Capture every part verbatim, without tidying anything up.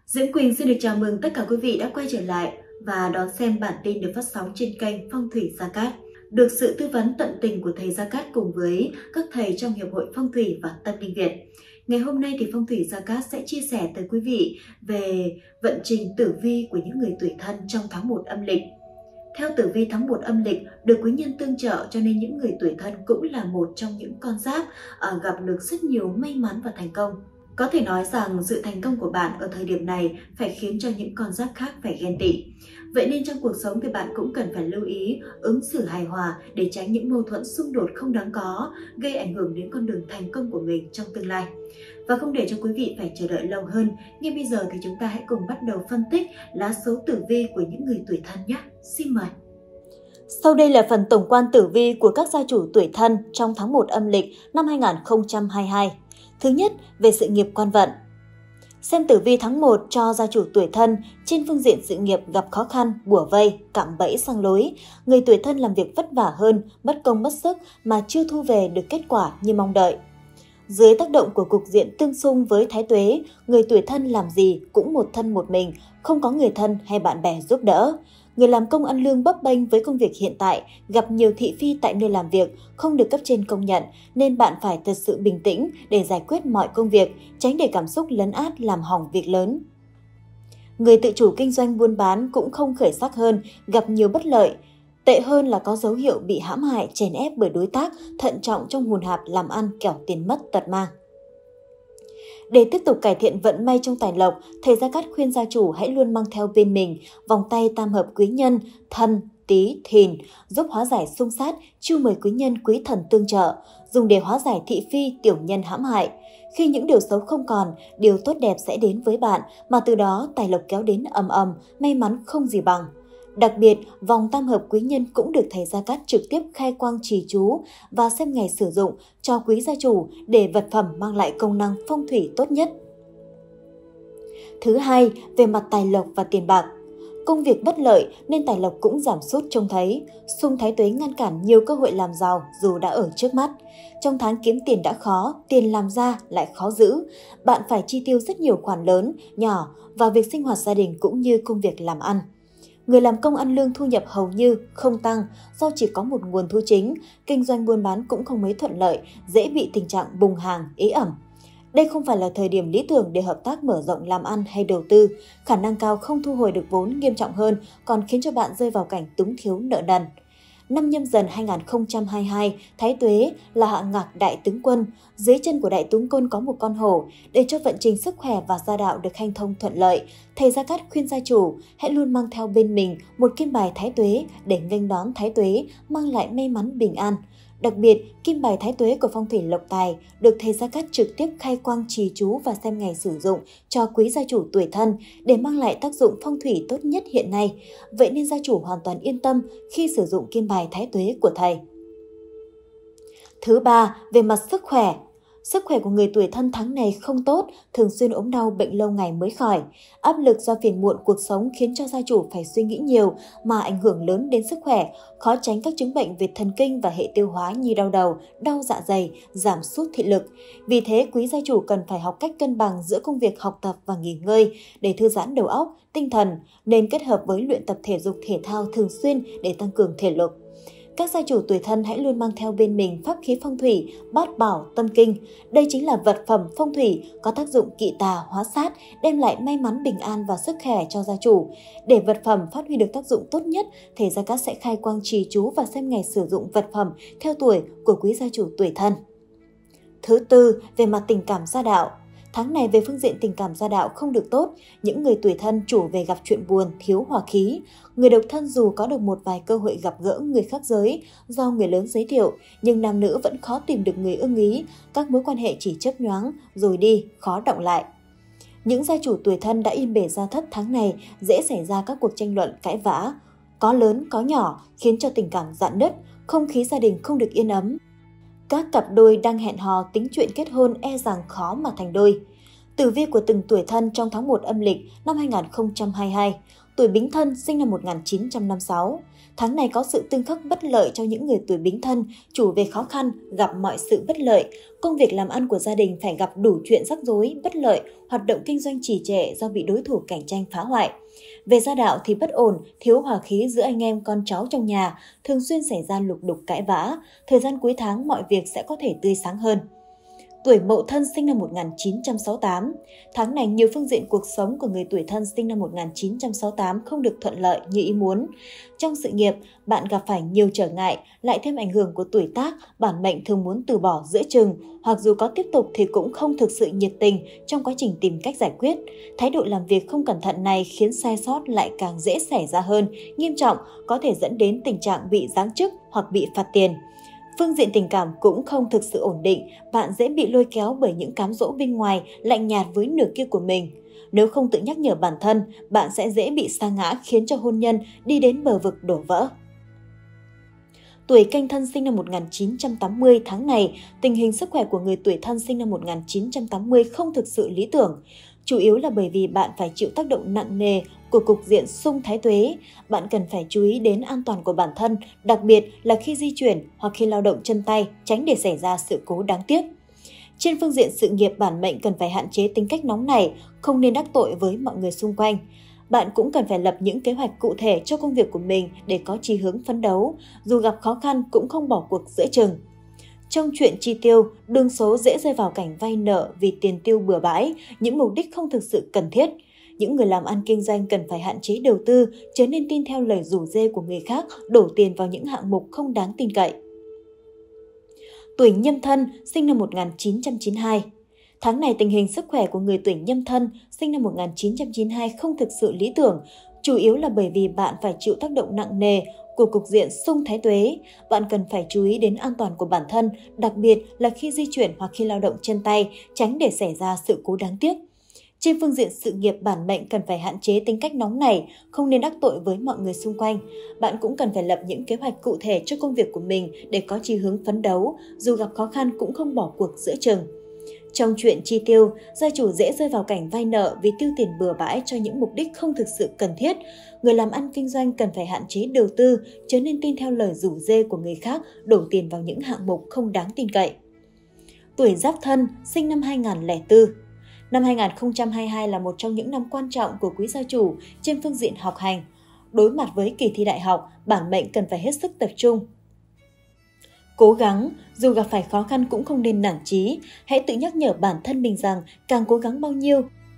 Diễm Quỳnh xin được chào mừng tất cả quý vị đã quay trở lại và đón xem bản tin được phát sóng trên kênh Phong thủy Gia Cát. Được sự tư vấn tận tình của thầy Gia Cát cùng với các thầy trong Hiệp hội Phong thủy và Tâm linh Việt. Ngày hôm nay thì Phong thủy Gia Cát sẽ chia sẻ tới quý vị về vận trình tử vi của những người tuổi Thân trong tháng một âm lịch. Theo tử vi tháng một âm lịch được quý nhân tương trợ, cho nên những người tuổi Thân cũng là một trong những con giáp gặp được rất nhiều may mắn và thành công. Có thể nói rằng sự thành công của bạn ở thời điểm này phải khiến cho những con giáp khác phải ghen tị. Vậy nên trong cuộc sống thì bạn cũng cần phải lưu ý ứng xử hài hòa để tránh những mâu thuẫn xung đột không đáng có, gây ảnh hưởng đến con đường thành công của mình trong tương lai. Và không để cho quý vị phải chờ đợi lâu hơn, ngay bây giờ thì chúng ta hãy cùng bắt đầu phân tích lá số tử vi của những người tuổi Thân nhé. Xin mời! Sau đây là phần tổng quan tử vi của các gia chủ tuổi Thân trong tháng một âm lịch năm hai nghìn không trăm hai mươi hai. Thứ nhất, về sự nghiệp quan vận. Xem tử vi tháng một cho gia chủ tuổi Thân, trên phương diện sự nghiệp gặp khó khăn, bủa vây, cạm bẫy sang lối. Người tuổi Thân làm việc vất vả hơn, mất công mất sức mà chưa thu về được kết quả như mong đợi. Dưới tác động của cục diện tương xung với Thái Tuế, người tuổi Thân làm gì cũng một thân một mình, không có người thân hay bạn bè giúp đỡ. Người làm công ăn lương bấp bênh với công việc hiện tại, gặp nhiều thị phi tại nơi làm việc, không được cấp trên công nhận, nên bạn phải thật sự bình tĩnh để giải quyết mọi công việc, tránh để cảm xúc lấn át làm hỏng việc lớn. Người tự chủ kinh doanh buôn bán cũng không khởi sắc hơn, gặp nhiều bất lợi. Tệ hơn là có dấu hiệu bị hãm hại, chèn ép bởi đối tác, thận trọng trong hùn hạp làm ăn kẻo tiền mất tật mang. Để tiếp tục cải thiện vận may trong tài lộc, thầy Gia Cát khuyên gia chủ hãy luôn mang theo bên mình vòng tay tam hợp quý nhân Thân, Tý, Thìn, giúp hóa giải xung sát, chiêu mời quý nhân quý thần tương trợ, dùng để hóa giải thị phi tiểu nhân hãm hại. Khi những điều xấu không còn, điều tốt đẹp sẽ đến với bạn, mà từ đó tài lộc kéo đến ầm ầm, may mắn không gì bằng. Đặc biệt, vòng tam hợp quý nhân cũng được thầy Gia Cát trực tiếp khai quang trì chú và xem ngày sử dụng cho quý gia chủ để vật phẩm mang lại công năng phong thủy tốt nhất. Thứ hai, về mặt tài lộc và tiền bạc. Công việc bất lợi nên tài lộc cũng giảm sút trông thấy. Xung Thái Tuế ngăn cản nhiều cơ hội làm giàu dù đã ở trước mắt. Trong tháng kiếm tiền đã khó, tiền làm ra lại khó giữ. Bạn phải chi tiêu rất nhiều khoản lớn, nhỏ vào việc sinh hoạt gia đình cũng như công việc làm ăn. Người làm công ăn lương thu nhập hầu như không tăng do chỉ có một nguồn thu chính, kinh doanh buôn bán cũng không mấy thuận lợi, dễ bị tình trạng bùng hàng, ế ẩm. Đây không phải là thời điểm lý tưởng để hợp tác mở rộng làm ăn hay đầu tư, khả năng cao không thu hồi được vốn, nghiêm trọng hơn còn khiến cho bạn rơi vào cảnh túng thiếu nợ nần. Năm Nhâm Dần hai nghìn không trăm hai mươi hai, Thái Tuế là hạ ngạc đại tướng quân, dưới chân của đại tướng quân có một con hổ. Để cho vận trình sức khỏe và gia đạo được hanh thông thuận lợi, thầy Gia Cát khuyên gia chủ hãy luôn mang theo bên mình một kim bài Thái Tuế để nghênh đón Thái Tuế, mang lại may mắn bình an. Đặc biệt, kim bài Thái Tuế của phong thủy lộc tài được thầy Gia Cát trực tiếp khai quang trì chú và xem ngày sử dụng cho quý gia chủ tuổi Thân để mang lại tác dụng phong thủy tốt nhất hiện nay. Vậy nên gia chủ hoàn toàn yên tâm khi sử dụng kim bài Thái Tuế của thầy. Thứ ba, về mặt sức khỏe. Sức khỏe của người tuổi Thân tháng này không tốt, thường xuyên ốm đau, bệnh lâu ngày mới khỏi. Áp lực do phiền muộn cuộc sống khiến cho gia chủ phải suy nghĩ nhiều mà ảnh hưởng lớn đến sức khỏe, khó tránh các chứng bệnh về thần kinh và hệ tiêu hóa như đau đầu, đau dạ dày, giảm sút thị lực. Vì thế, quý gia chủ cần phải học cách cân bằng giữa công việc học tập và nghỉ ngơi để thư giãn đầu óc, tinh thần, nên kết hợp với luyện tập thể dục thể thao thường xuyên để tăng cường thể lực. Các gia chủ tuổi Thân hãy luôn mang theo bên mình pháp khí phong thủy, bát bảo tâm kinh. Đây chính là vật phẩm phong thủy có tác dụng kỵ tà hóa sát, đem lại may mắn bình an và sức khỏe cho gia chủ. Để vật phẩm phát huy được tác dụng tốt nhất, thầy Gia Cát sẽ khai quang trì chú và xem ngày sử dụng vật phẩm theo tuổi của quý gia chủ tuổi Thân. Thứ tư, về mặt tình cảm gia đạo. Tháng này về phương diện tình cảm gia đạo không được tốt, những người tuổi Thân chủ về gặp chuyện buồn, thiếu hòa khí. Người độc thân dù có được một vài cơ hội gặp gỡ người khác giới do người lớn giới thiệu, nhưng nam nữ vẫn khó tìm được người ưng ý, các mối quan hệ chỉ chớp nhoáng rồi đi, khó đọng lại. Những gia chủ tuổi Thân đã yên bề gia thất tháng này dễ xảy ra các cuộc tranh luận cãi vã, có lớn có nhỏ khiến cho tình cảm rạn nứt, không khí gia đình không được yên ấm. Các cặp đôi đang hẹn hò tính chuyện kết hôn e rằng khó mà thành đôi. Tử vi của từng tuổi Thân trong tháng một âm lịch năm hai nghìn không trăm hai mươi hai. Tuổi Bính Thân sinh năm một nghìn chín trăm năm mươi sáu. Tháng này có sự tương khắc bất lợi cho những người tuổi Bính Thân, chủ về khó khăn, gặp mọi sự bất lợi. Công việc làm ăn của gia đình phải gặp đủ chuyện rắc rối, bất lợi, hoạt động kinh doanh trì trệ do bị đối thủ cạnh tranh phá hoại. Về gia đạo thì bất ổn, thiếu hòa khí giữa anh em con cháu trong nhà, thường xuyên xảy ra lục đục cãi vã. Thời gian cuối tháng mọi việc sẽ có thể tươi sáng hơn. Tuổi Mậu Thân sinh năm một nghìn chín trăm sáu mươi tám. Tháng này nhiều phương diện cuộc sống của người tuổi Thân sinh năm một nghìn chín trăm sáu mươi tám không được thuận lợi như ý muốn. Trong sự nghiệp, bạn gặp phải nhiều trở ngại, lại thêm ảnh hưởng của tuổi tác, bản mệnh thường muốn từ bỏ giữa chừng, hoặc dù có tiếp tục thì cũng không thực sự nhiệt tình trong quá trình tìm cách giải quyết. Thái độ làm việc không cẩn thận này khiến sai sót lại càng dễ xảy ra hơn, nghiêm trọng, có thể dẫn đến tình trạng bị giáng chức hoặc bị phạt tiền. Phương diện tình cảm cũng không thực sự ổn định, bạn dễ bị lôi kéo bởi những cám dỗ bên ngoài, lạnh nhạt với nửa kia của mình. Nếu không tự nhắc nhở bản thân, bạn sẽ dễ bị sa ngã khiến cho hôn nhân đi đến bờ vực đổ vỡ. Tuổi Canh Thân sinh năm một nghìn chín trăm tám mươi, tháng này, tình hình sức khỏe của người tuổi Thân sinh năm một nghìn chín trăm tám mươi không thực sự lý tưởng. Chủ yếu là bởi vì bạn phải chịu tác động nặng nề của cục diện xung thái tuế. Bạn cần phải chú ý đến an toàn của bản thân, đặc biệt là khi di chuyển hoặc khi lao động chân tay, tránh để xảy ra sự cố đáng tiếc. Trên phương diện sự nghiệp, bản mệnh cần phải hạn chế tính cách nóng nảy, không nên đắc tội với mọi người xung quanh. Bạn cũng cần phải lập những kế hoạch cụ thể cho công việc của mình để có chí hướng phấn đấu, dù gặp khó khăn cũng không bỏ cuộc giữa chừng. Trong chuyện chi tiêu, đương số dễ rơi vào cảnh vay nợ vì tiền tiêu bừa bãi, những mục đích không thực sự cần thiết. Những người làm ăn kinh doanh cần phải hạn chế đầu tư, chớ nên tin theo lời rủ rê của người khác, đổ tiền vào những hạng mục không đáng tin cậy. Tuổi Nhâm Thân sinh năm một nghìn chín trăm chín mươi hai. Tháng này tình hình sức khỏe của người tuổi Nhâm Thân sinh năm một nghìn chín trăm chín mươi hai không thực sự lý tưởng, chủ yếu là bởi vì bạn phải chịu tác động nặng nề của cục diện xung thái tuế. Bạn cần phải chú ý đến an toàn của bản thân, đặc biệt là khi di chuyển hoặc khi lao động chân tay, tránh để xảy ra sự cố đáng tiếc. Trên phương diện sự nghiệp, bản mệnh cần phải hạn chế tính cách nóng nảy, không nên đắc tội với mọi người xung quanh. Bạn cũng cần phải lập những kế hoạch cụ thể cho công việc của mình để có chí hướng phấn đấu, dù gặp khó khăn cũng không bỏ cuộc giữa chừng. Trong chuyện chi tiêu, gia chủ dễ rơi vào cảnh vay nợ vì tiêu tiền bừa bãi cho những mục đích không thực sự cần thiết. Người làm ăn kinh doanh cần phải hạn chế đầu tư, chớ nên tin theo lời rủ rê của người khác, đổ tiền vào những hạng mục không đáng tin cậy. Tuổi Giáp Thân sinh năm hai nghìn không trăm lẻ bốn. Năm hai nghìn không trăm hai mươi hai là một trong những năm quan trọng của quý gia chủ trên phương diện học hành. Đối mặt với kỳ thi đại học, bản mệnh cần phải hết sức tập trung. Cố gắng, dù gặp phải khó khăn cũng không nên nản chí. Hãy tự nhắc nhở bản thân mình rằng càng cố gắng bao nhiêu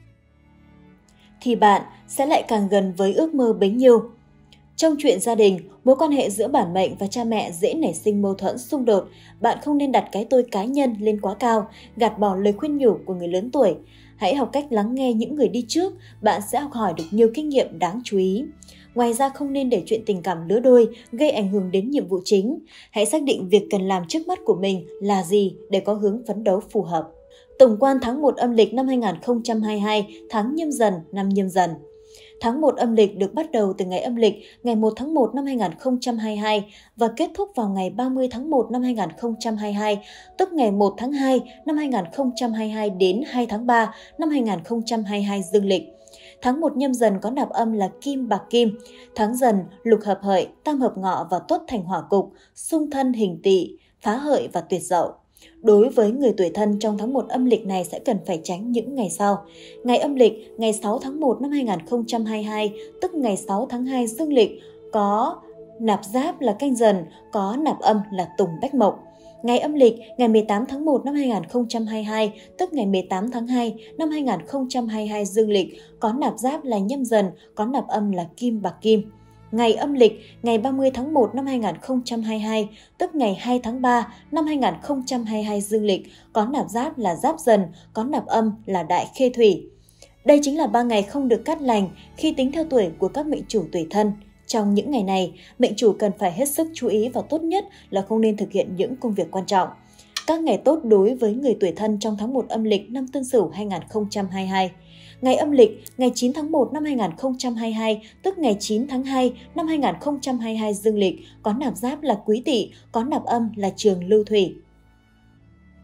thì bạn sẽ lại càng gần với ước mơ bấy nhiêu. Trong chuyện gia đình, mối quan hệ giữa bản mệnh và cha mẹ dễ nảy sinh mâu thuẫn xung đột. Bạn không nên đặt cái tôi cá nhân lên quá cao, gạt bỏ lời khuyên nhủ của người lớn tuổi. Hãy học cách lắng nghe những người đi trước, bạn sẽ học hỏi được nhiều kinh nghiệm đáng chú ý. Ngoài ra, không nên để chuyện tình cảm lứa đôi gây ảnh hưởng đến nhiệm vụ chính. Hãy xác định việc cần làm trước mắt của mình là gì để có hướng phấn đấu phù hợp. Tổng quan tháng một âm lịch năm hai nghìn không trăm hai mươi hai, tháng Nhâm Dần, năm Nhâm Dần. Tháng một âm lịch được bắt đầu từ ngày âm lịch ngày một tháng một năm hai nghìn không trăm hai mươi hai và kết thúc vào ngày ba mươi tháng một năm hai nghìn không trăm hai mươi hai, tức ngày một tháng hai năm hai nghìn không trăm hai mươi hai đến hai tháng ba năm hai nghìn không trăm hai mươi hai dương lịch. Tháng một Nhâm Dần có nạp âm là Kim Bạc Kim, tháng Dần lục hợp hợi, tam hợp ngọ và tuất thành hỏa cục, xung thân hình tỵ, phá hợi và tuyệt dậu. Đối với người tuổi Thân trong tháng một âm lịch này sẽ cần phải tránh những ngày sau. Ngày âm lịch ngày sáu tháng một năm hai nghìn không trăm hai mươi hai, tức ngày sáu tháng hai dương lịch, có nạp giáp là Canh Dần, có nạp âm là Tùng Bách Mộc. Ngày âm lịch ngày mười tám tháng một năm hai nghìn không trăm hai mươi hai, tức ngày mười tám tháng hai năm hai nghìn không trăm hai mươi hai dương lịch, có nạp giáp là Nhâm Dần, có nạp âm là Kim Bạc Kim. Ngày âm lịch ngày ba mươi tháng một năm hai nghìn không trăm hai mươi hai, tức ngày hai tháng ba năm hai nghìn không trăm hai mươi hai dương lịch, có nạp giáp là Giáp Dần, có nạp âm là Đại Khê Thủy. Đây chính là ba ngày không được cát lành khi tính theo tuổi của các mệnh chủ tuổi Thân. Trong những ngày này, mệnh chủ cần phải hết sức chú ý và tốt nhất là không nên thực hiện những công việc quan trọng. Các ngày tốt đối với người tuổi Thân trong tháng một âm lịch năm Tân Sửu hai nghìn không trăm hai mươi hai. Ngày âm lịch ngày chín tháng một năm hai nghìn không trăm hai mươi hai, tức ngày chín tháng hai năm hai nghìn không trăm hai mươi hai dương lịch, có nạp giáp là Quý Tỵ, có nạp âm là Trường Lưu Thủy.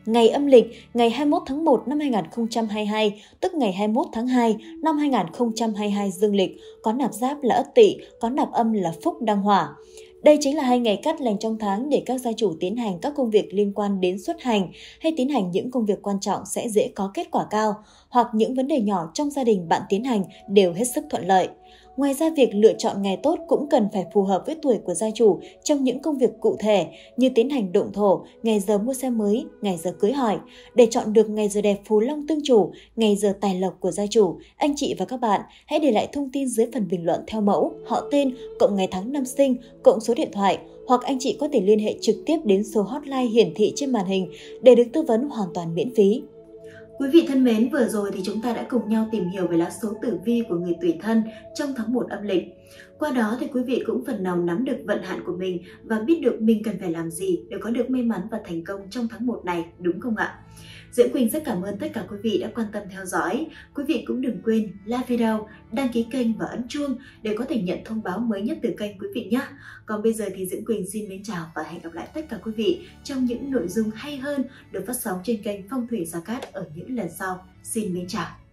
Ngày âm lịch ngày hai mươi mốt tháng một năm hai nghìn không trăm hai mươi hai, tức ngày hai mươi mốt tháng hai năm hai nghìn không trăm hai mươi hai dương lịch, có nạp giáp là Ất Tỵ, có nạp âm là Phúc Đăng Hỏa. Đây chính là hai ngày cát lành trong tháng để các gia chủ tiến hành các công việc liên quan đến xuất hành hay tiến hành những công việc quan trọng sẽ dễ có kết quả cao, hoặc những vấn đề nhỏ trong gia đình bạn tiến hành đều hết sức thuận lợi. Ngoài ra, việc lựa chọn ngày tốt cũng cần phải phù hợp với tuổi của gia chủ trong những công việc cụ thể như tiến hành động thổ, ngày giờ mua xe mới, ngày giờ cưới hỏi. Để chọn được ngày giờ đẹp phù long tương chủ, ngày giờ tài lộc của gia chủ, anh chị và các bạn hãy để lại thông tin dưới phần bình luận theo mẫu, họ tên, cộng ngày tháng năm sinh, cộng số điện thoại, hoặc anh chị có thể liên hệ trực tiếp đến số hotline hiển thị trên màn hình để được tư vấn hoàn toàn miễn phí. Quý vị thân mến, vừa rồi thì chúng ta đã cùng nhau tìm hiểu về lá số tử vi của người Tuổi Thân trong tháng một âm lịch. Qua đó thì quý vị cũng phần nào nắm được vận hạn của mình và biết được mình cần phải làm gì để có được may mắn và thành công trong tháng một này, đúng không ạ? Diễm Quỳnh rất cảm ơn tất cả quý vị đã quan tâm theo dõi. Quý vị cũng đừng quên like video, đăng ký kênh và ấn chuông để có thể nhận thông báo mới nhất từ kênh quý vị nhé. Còn bây giờ thì Diễm Quỳnh xin mến chào và hẹn gặp lại tất cả quý vị trong những nội dung hay hơn được phát sóng trên kênh Phong Thủy Gia Cát ở những lần sau. Xin mến chào.